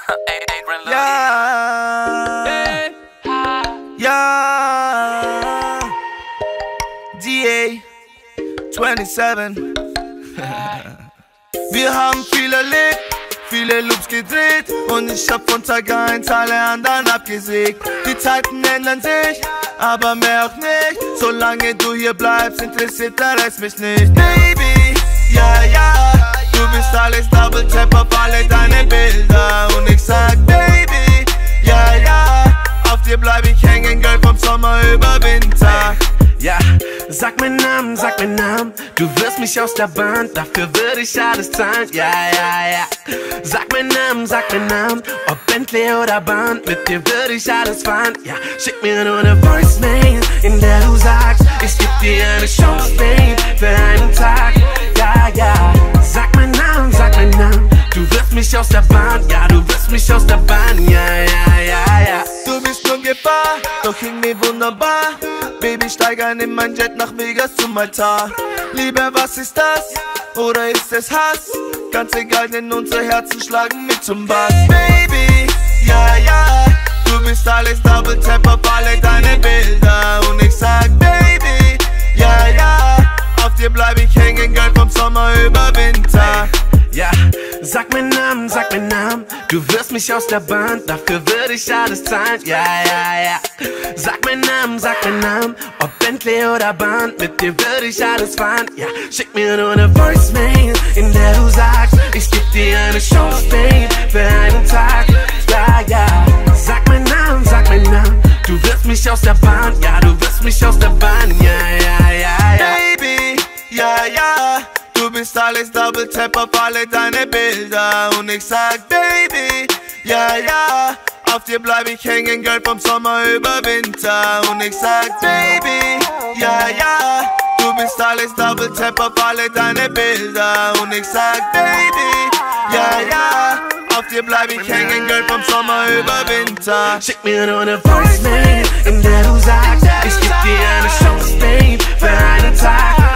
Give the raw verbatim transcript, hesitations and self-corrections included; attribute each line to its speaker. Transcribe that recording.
Speaker 1: Ja, ja, D A siebenundzwanzig. Wir haben viel erlebt, viele Loops gedreht und ich hab von Tag eins alle anderen abgesägt. Die Zeiten ändern sich, aber mehr auch nicht. Solange du hier bleibst, interessiert der Rest mich nicht. Baby, ja, ja, du bist alles Double Tap auf alle deine Bilder. Und ich sag, Baby, ja, ja, auf dir bleib ich hängen, Girl, vom Sommer über Winter.
Speaker 2: Ja, sag meinen Namen, sag meinen Namen, du wirst mich aus der Bahn, dafür würde ich alles zahlen, ja, ja, ja. Sag meinen Namen, sag meinen Namen, ob Bentley oder Bahn, mit dir würde ich alles fahren, ja. Schick mir nur eine Voicemail, in der du sagst, ich geb dir eine Chance, Babe, für einen Tag, ja, ja. Sag meinen Namen, sag meinen Namen, du wirst mich aus der Bahn, ja, du wirst mich aus der Bahn, ja, ja, ja, ja.
Speaker 1: Du bist nur Gefahr, doch irgendwie wunderbar. Baby, steig ein in mein Jet nach Vegas zum Altar. Liebe, was ist das? Oder ist es Hass? Ganz egal, denn unsere Herzen schlagen mit zum Bass. Baby, ja, ja, du bist alles Double Tap auf alle deine Bilder. Und ich sag, Baby, ja, ja, auf dir bleib ich hängen, Girl, vom Sommer über Winter.
Speaker 2: Ja, sag meinen Namen, sag meinen Namen, du wirst mich aus der Bahn, dafür würde ich alles zahlen, ja, ja, ja. Sag meinen Namen, sag meinen Namen, ob Bentley oder Bahn, mit dir würde ich alles fahren, ja. Schick mir nur eine Voicemail, in der du sagst, ich geb dir eine Chance, Babe, für einen Tag, ja, ja. Sag meinen Namen, sag meinen Namen, du wirst mich aus der Bahn, ja, du wirst mich aus der Bahn, ja, ja, ja, ja.
Speaker 1: Baby, ja, ja, du bist alles Double Tap auf alle deine Bilder. Und ich sag, Baby, ja, ja, auf dir bleib ich hängen, Girl, vom Sommer über Winter. Und ich sag, Baby, ja, ja, du bist alles Double Tap auf alle deine Bilder. Und ich sag, Baby, ja, ja, auf dir bleib ich hängen, Girl, vom Sommer über Winter.
Speaker 2: Schick mir nur eine Voicemail, in der du sagst, ich geb dir eine Chance, Babe, für einen Tag.